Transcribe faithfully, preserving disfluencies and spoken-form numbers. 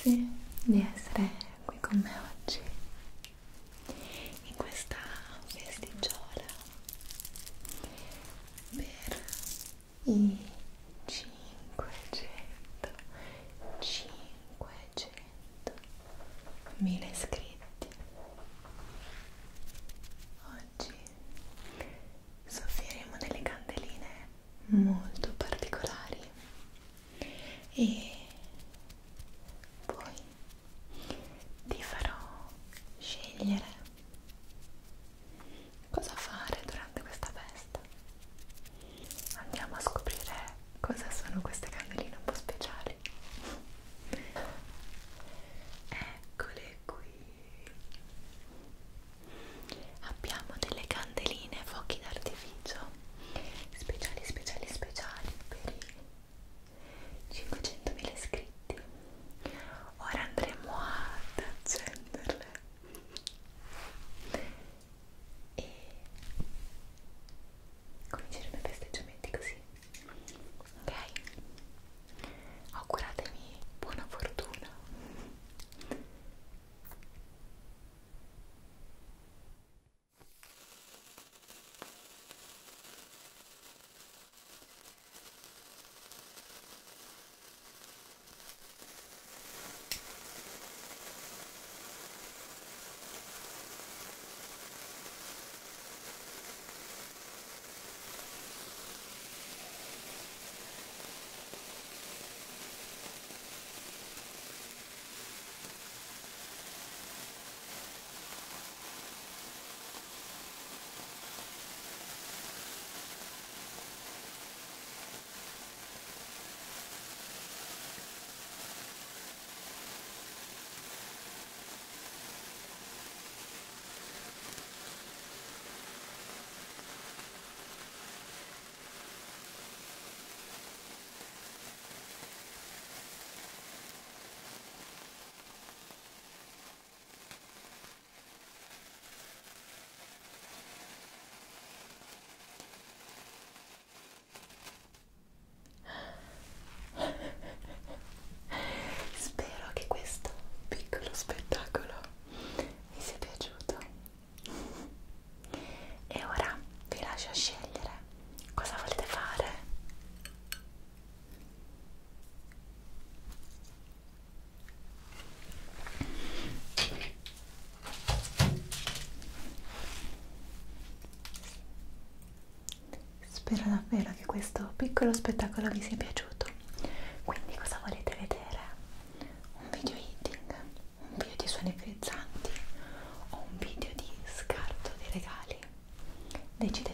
Grazie di essere qui con me oggi in questa festicciola per i cinquecento cinquecentomila iscritti. Oggi soffieremo delle candeline molto particolari e poi ti farò scegliere cosa fare durante questa festa. Andiamo a scoprire cosa sono queste candeline un po' speciali. Eccole qui. Abbiamo delle candeline a fuochi d'artificio speciali, speciali, speciali per i cinquecentomila iscritti. Ora andremo ad accenderle e cominceremo i festeggiamenti così, ok? Auguratemi buona fortuna. Spero che questo piccolo spettacolo vi sia piaciuto e ora vi lascio scegliere cosa volete fare. Spero davvero che questo piccolo spettacolo vi sia piaciuto. Quindi cosa volete vedere? Un video eating, un video di suoni frizzanti o un video di scarto dei regali? Decidete